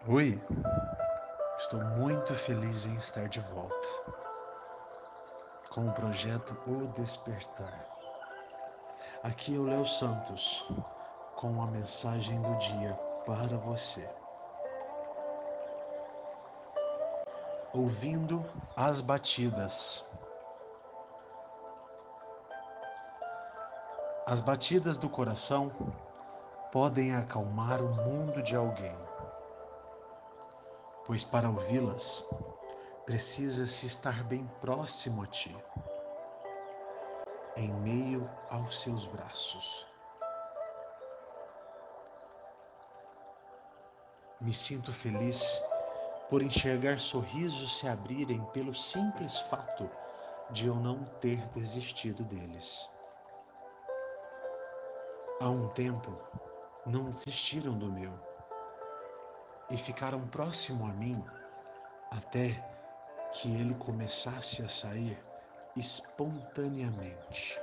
Oi, estou muito feliz em estar de volta com o projeto O Despertar. Aqui é o Léo Santos com a mensagem do dia para você. Ouvindo as batidas. As batidas do coração podem acalmar o mundo de alguém, pois para ouvi-las precisa-se estar bem próximo a ti, em meio aos seus braços. Me sinto feliz por enxergar sorrisos se abrirem pelo simples fato de eu não ter desistido deles. Há um tempo, não desistiram do meu e ficaram próximo a mim até que ele começasse a sair espontaneamente.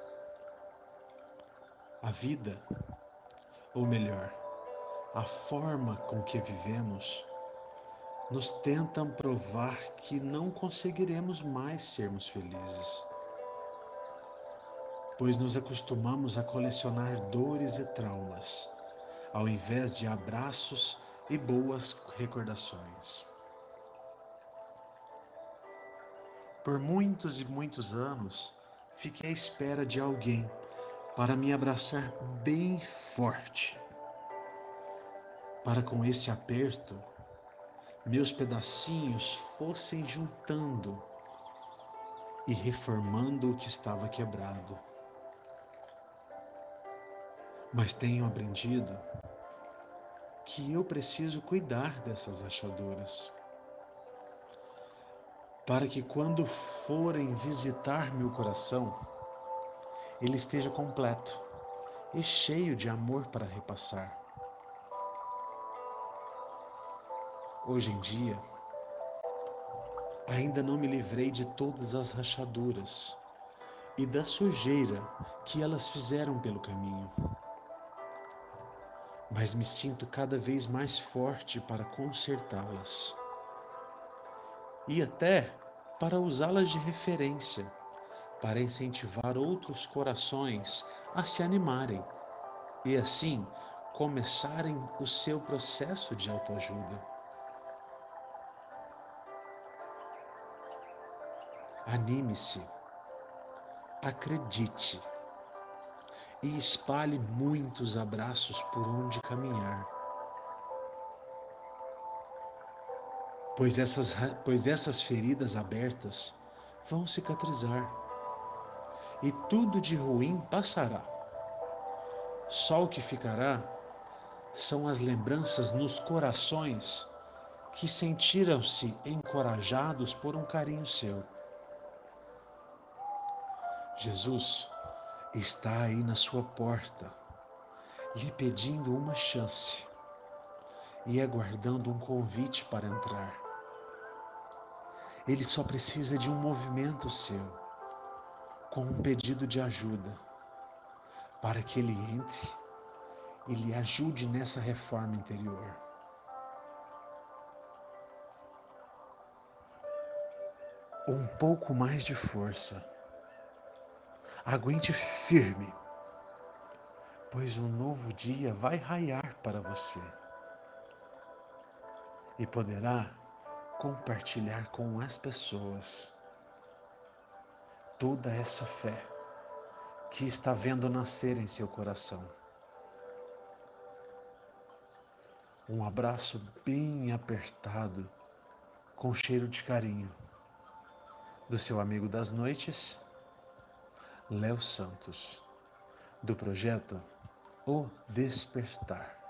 A vida, ou melhor, a forma com que vivemos, nos tentam provar que não conseguiremos mais sermos felizes, pois nos acostumamos a colecionar dores e traumas, ao invés de abraços e boas recordações. Por muitos e muitos anos, fiquei à espera de alguém para me abraçar bem forte, para com esse aperto, meus pedacinhos fossem juntando e reformando o que estava quebrado. Mas tenho aprendido que eu preciso cuidar dessas rachaduras, para que quando forem visitar meu coração, ele esteja completo e cheio de amor para repassar. Hoje em dia, ainda não me livrei de todas as rachaduras e da sujeira que elas fizeram pelo caminho, mas me sinto cada vez mais forte para consertá-las e até para usá-las de referência, para incentivar outros corações a se animarem e assim começarem o seu processo de autoajuda. Anime-se, acredite e espalhe muitos abraços por onde caminhar, pois essas feridas abertas vão cicatrizar e tudo de ruim passará. Só o que ficará são as lembranças nos corações que sentiram-se encorajados por um carinho seu. Jesus está aí na sua porta, lhe pedindo uma chance e aguardando um convite para entrar. Ele só precisa de um movimento seu, com um pedido de ajuda, para que ele entre e lhe ajude nessa reforma interior. Um pouco mais de força. Aguente firme, pois um novo dia vai raiar para você e poderá compartilhar com as pessoas toda essa fé que está vendo nascer em seu coração. Um abraço bem apertado, com cheiro de carinho, do seu amigo das noites, Léo Santos, do projeto O Despertar.